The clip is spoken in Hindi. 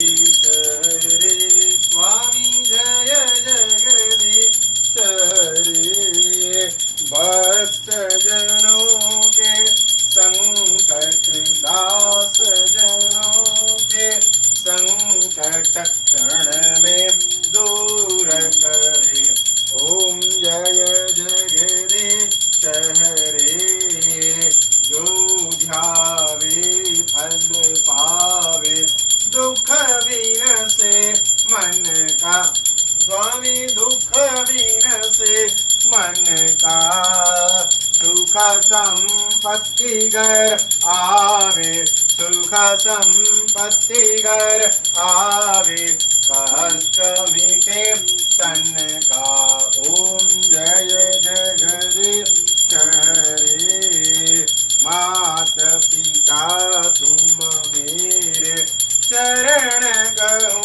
हरे स्वामी जय जगदीश हरे। भक्त जनों के संकट दास जनों के संकट क्षण में दूर करे। ओम जय जगदीश हरे। जो ध्यावे फल पावे दुख विनसे मन का। स्वामी दुख विनसे मन का। सुख संपत्ति घर आवे सुख संपत्ति घर आवे कष्ट मिटे तन का। ओम जय जगदीश हरे। मात पिता तुम मेरे चरण गहु